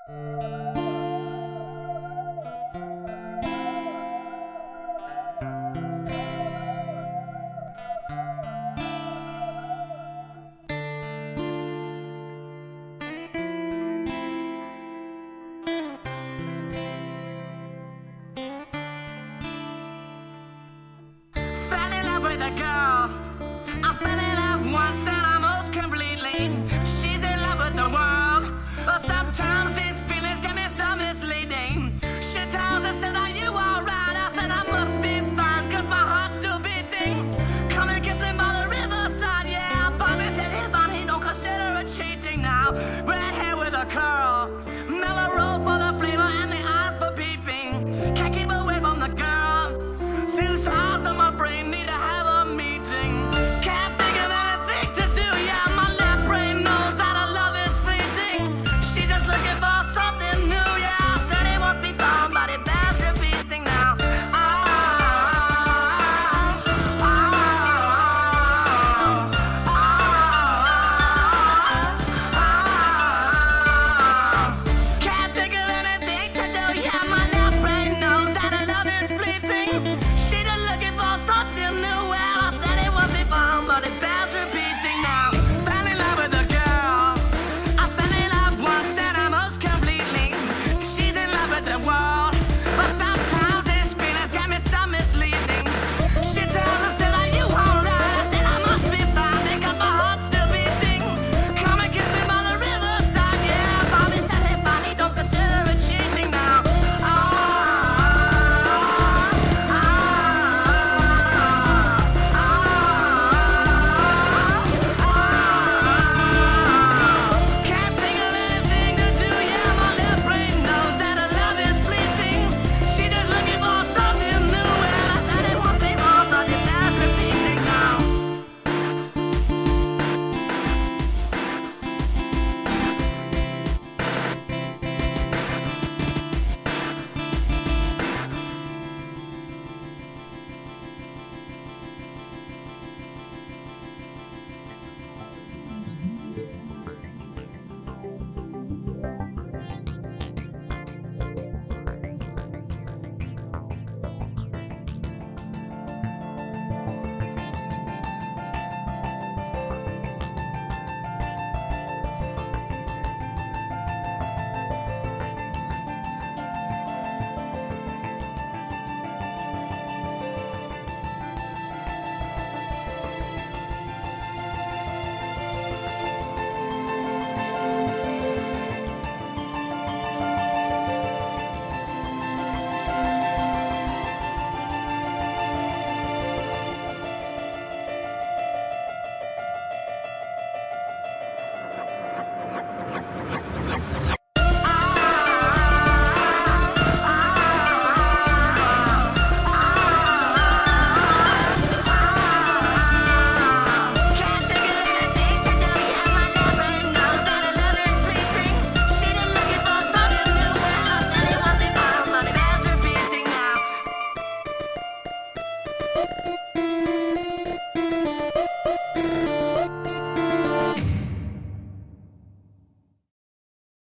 Fell in love with a girl. I fell in love once and almost completely. She's in love with the world, but sometimes these feelings can be so misleading. She tells us that you are right. I said I must be fine, cause my heart's still beating. Come and kiss me by the riverside, yeah. Bobby said if I ain't no consider it cheating now. Red hair with a curl.